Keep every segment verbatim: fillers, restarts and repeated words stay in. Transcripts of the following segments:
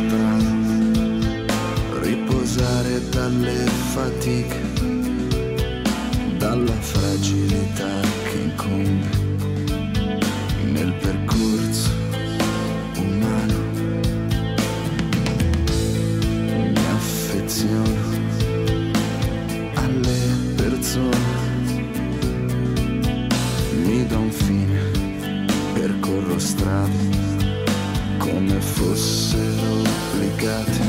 strada, riposare dalle fatiche, dalla fragilità che incombe nel percorso umano. Mi affeziono alle persone, mi do un fine, percorro strade come fossero obbligate.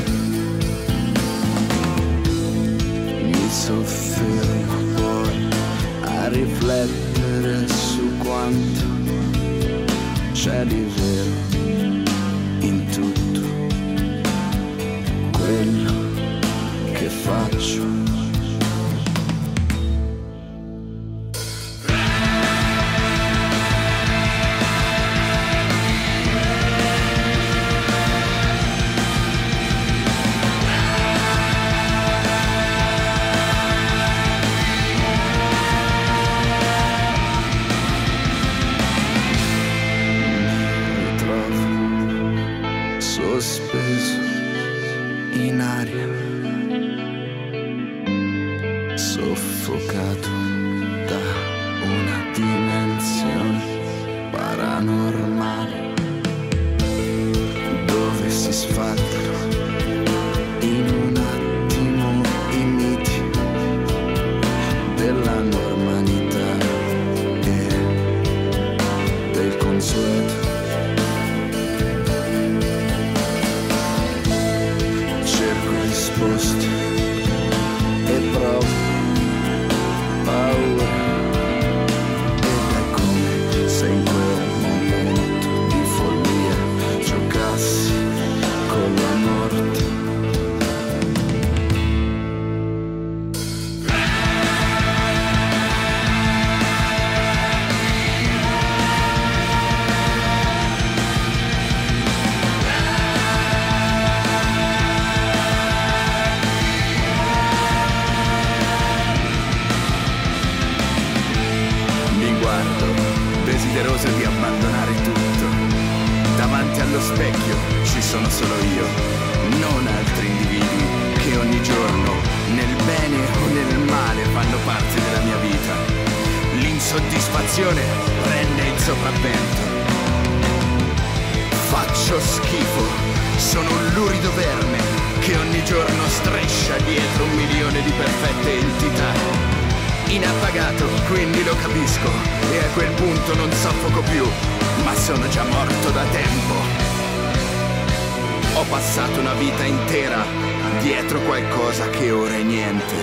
Mi soffermo poi a riflettere su quanto c'è di vero in tutto quello che faccio. Sospeso in aria, soffocato da una dimensione paranormale, dove si sfaldano in un attimo i miti della normalità e del consueto. Risposte e provo paura, ed è come se in quel momento di follia giocassi con la morte. Desideroso di abbandonare tutto. Davanti allo specchio ci sono solo io, non altri individui che ogni giorno, nel bene o nel male, fanno parte della mia vita. L'insoddisfazione prende il sopravvento. Faccio schifo, sono un lurido verme che ogni giorno striscia dietro un milione di perfette entità. Inappagato, quindi lo capisco, e a quel punto non soffoco più, ma sono già morto da tempo. Ho passato una vita intera dietro qualcosa che ora è niente.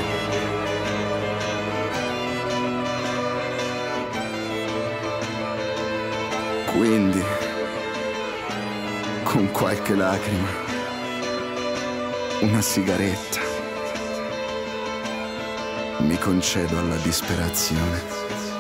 Quindi, con qualche lacrima, una sigaretta, mi concedo alla disperazione.